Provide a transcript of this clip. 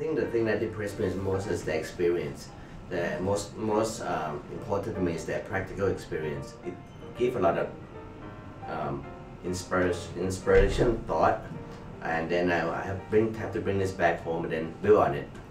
think the thing that depressed me most is the experience. The most important to me is the practical experience. It gives a lot of inspiration, thought, and then I have to bring this back home and then build on it.